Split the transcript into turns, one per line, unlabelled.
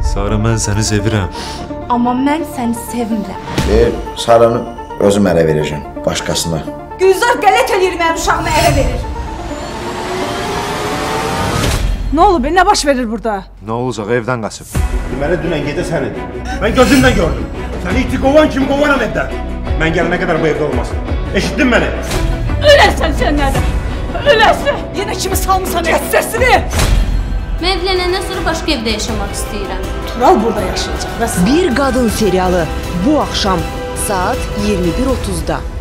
Sara, mən səni sevirəm.
Amma mən səni sevmirəm.
Saranı özüm ələ verəcəm, başqasına.
Gülzar qələt eləyir mənim uşağımı ələ verir.
Nə olub, nə baş verir burada?
Nə olacaq, evdən qaçıb.
Deməli, dünən gecə sənin. Mən gözümlə gördüm. Səni iti qovan kimi qovanam evdən. Mən gələnə qədər bu evdə olmasın. Eşitdin məni?
Öləsən sən nədir? Öləsən! Yenə kimi salmısan səsini?
Mən evlənəndən sonra başqa evdə yaşamaq istəyirəm.
Tural burada yaşayacaq.
Bir Qadın serialı bu axşam saat 21:30-da.